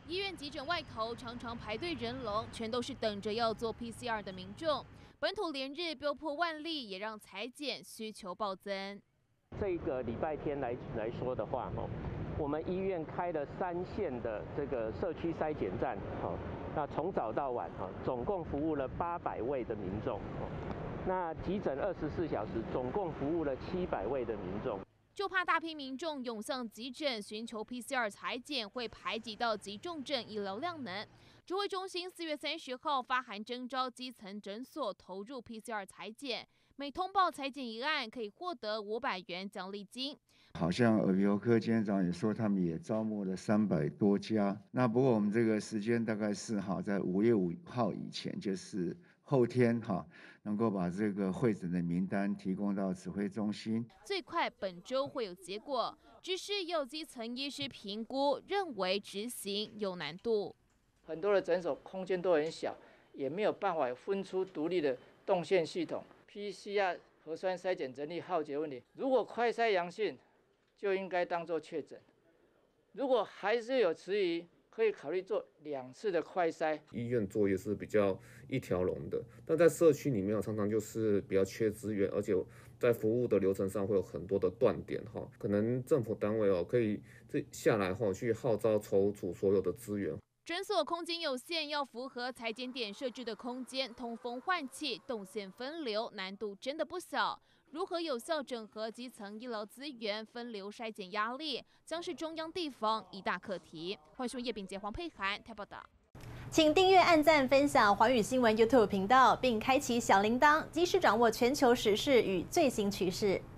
医院急诊外头常常排队人龙，全都是等着要做 PCR 的民众。本土连日飙破万例，也让采检需求暴增。 这个礼拜天来说的话，我们医院开了3线的这个社区筛检站，那从早到晚，总共服务了800位的民众。那急诊24小时，总共服务了700位的民众。 就怕大批民众涌向急诊寻求 PCR 采检，会排挤到急重症医疗量能。指挥中心4月30号发函征召基层诊所投入 PCR 采检，每通报采检一案可以获得500元奖励金。 好像耳鼻喉科监长也说，他们也招募了300多家。那不过我们这个时间大概是在5月5号以前，就是后天能够把这个会诊的名单提供到指挥中心， 最快本周会有结果。只是有基层医师评估，认为执行有难度。 很多的诊所空间都很小，也没有办法分出独立的动线系统。PCR 核酸筛检人力耗竭问题，如果快筛阳性，就应该当作确诊。如果还是有迟疑，可以考虑做2次的快筛。 医院作业是比较一条龙的，但在社区里面常常就是比较缺资源，而且在服务的流程上会有很多的断点可能政府单位可以下来去号召筹组所有的资源。 诊所空间有限，要符合采检点设置的空间，通风换气、动线分流，难度真的不小。如何有效整合基层医疗资源，分流筛检压力，将是中央地方一大课题。欢迎叶秉杰、黄佩涵台报道。 请订阅、按赞、分享寰宇新闻 YouTube 频道，并开启小铃铛，及时掌握全球时事与最新趋势。